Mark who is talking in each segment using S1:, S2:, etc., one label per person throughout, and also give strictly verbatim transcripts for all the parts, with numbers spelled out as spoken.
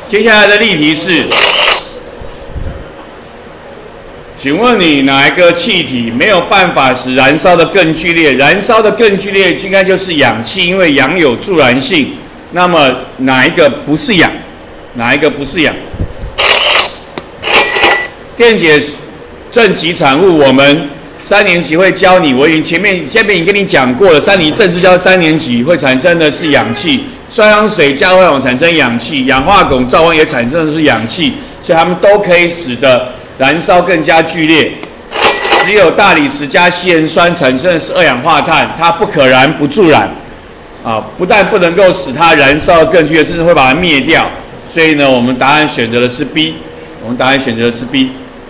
S1: 接下来的例题是，请问你哪一个气体没有办法使燃烧的更剧烈？燃烧的更剧烈应该就是氧气，因为氧有助燃性。那么哪一个不是氧？哪一个不是氧？电解正极产物，我们三年级会教你，我已经前面前面已经跟你讲过了，三年正式教三年级会产生的是氧气，双氧水加二氧产生氧气，氧化汞皂烷也产生的是氧气，所以它们都可以使得燃烧更加剧烈。只有大理石加稀盐酸产生的是二氧化碳，它不可燃不助燃，啊，不但不能够使它燃烧更剧烈，甚至会把它灭掉。所以呢，我们答案选择的是 B， 我们答案选择的是 B。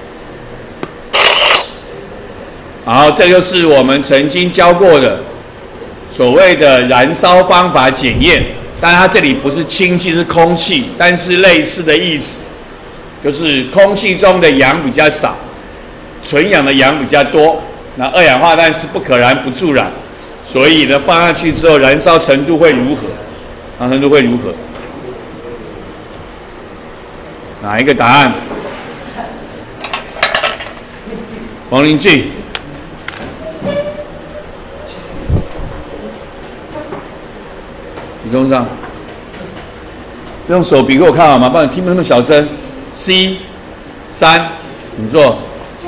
S1: 好，这就是我们曾经教过的所谓的燃烧方法检验。当然，它这里不是氢气，是空气，但是类似的意思，就是空气中的氧比较少，纯氧的氧比较多。那二氧化碳是不可燃不助燃，所以呢，放下去之后，燃烧程度会如何？燃烧程度会如何？哪一个答案？王林俊。理工上，用手比给我看好吗？不然你听不那么小声。C 三，你做。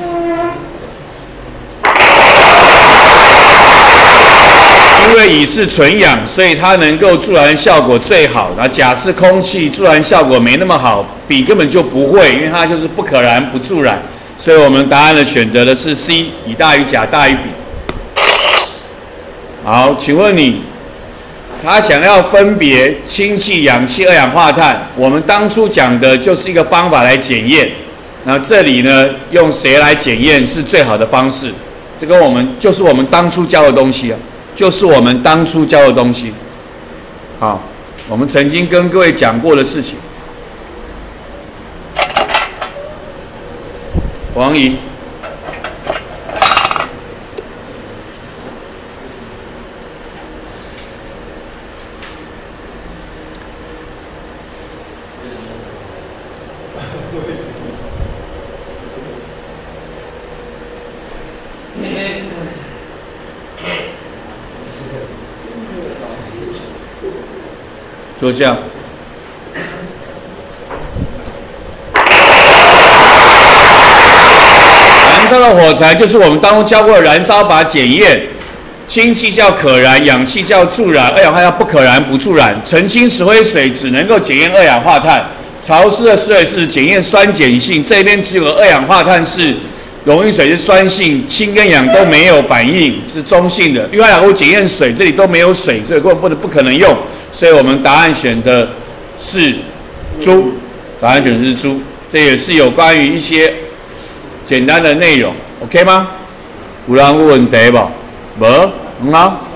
S1: 因为乙是纯氧，所以它能够助燃效果最好。那甲是空气，助燃效果没那么好，丙根本就不会，因为它就是不可燃不助燃。所以我们答案的选择的是 C， 乙大于甲大于丙。好，请问你，他想要分别氢气、氧气、二氧化碳，我们当初讲的就是一个方法来检验。那这里呢，用谁来检验是最好的方式？这个我们就是我们当初教的东西啊。就是我们当初教的东西，好，我们曾经跟各位讲过的事情。王怡，就这样。燃烧的火柴就是我们当中教过的燃烧法检验，氢气叫可燃，氧气叫助燃，二氧化碳不可燃不助燃。澄清石灰水只能够检验二氧化碳，潮湿的水是检验酸碱性，这边只有二氧化碳是溶于水是酸性，氢跟氧都没有反应，是中性的。另外两个检验水，这里都没有水，所以根本不能不可能用。所以我们答案选的是猪，答案选的是猪，这也是有关于一些简单的内容 ，OK 吗？有人有问题不？无，很好。